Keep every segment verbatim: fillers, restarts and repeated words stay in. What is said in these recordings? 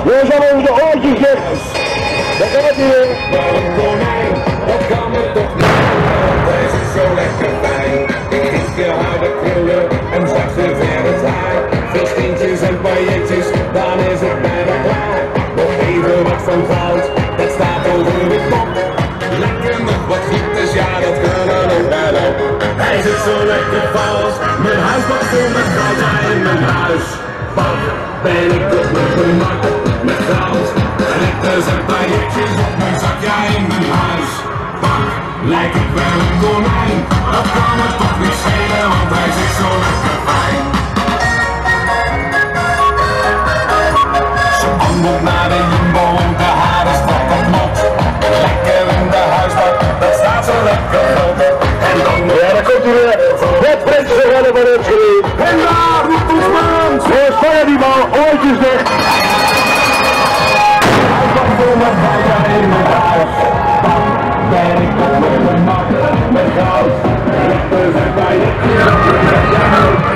We zijn over de oortjes dicht. Daar gaat hij weer. Een konijn, dat kan me toch niet. Hij is zo lekker fijn. Ietsje harde krullen en zachte verre draai. Veel steentjes en pailletjes, dan is het bijna klaar. Nog even wat van goud, dat staat over de kop. Lekker nog wat gieters, ja dat kunnen ook wel op. Hij zit zo lekker vals, mijn huis wordt vol met goud. Ja, in mijn huis, pak, ben ik op mijn gemak. Met goud, ritters en pailletjes op mijn zak. Ja, in mijn huis, pak, lijkt ik wel een konijn. Dat kan me toch niet schelen, want hij zit zo lekker fijn. Ze wandelt naar de Jumbo en de haren strak op mot. Lekker in de huisbak, dat staat zo lekker op. En dan Ja, daar komt hij weer. Het Britse rennen van Enschede. En daar roept ons man. Zo spannen die bal, oortjes dicht. Hij kwam vol met goud, ja, in mijn huis. Dan ben ik op mijn gemak met goud. Richters en pailletjes op mijn zak.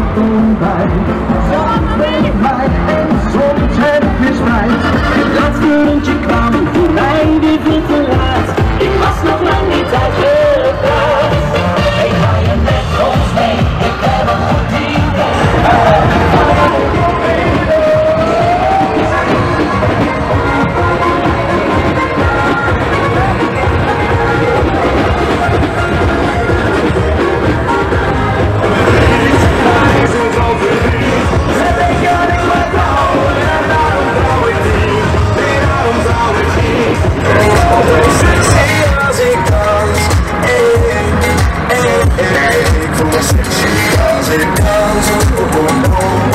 voorbij. Soms ben ik blij en soms heb ik weer spijt. Het laatste rondje kwam voor mij weer veel te laat. Ik was nog lang niet uitgepraat. Ik ga je met ons mee, ik heb een goed idee. Als ik dans, oh, oh, oh.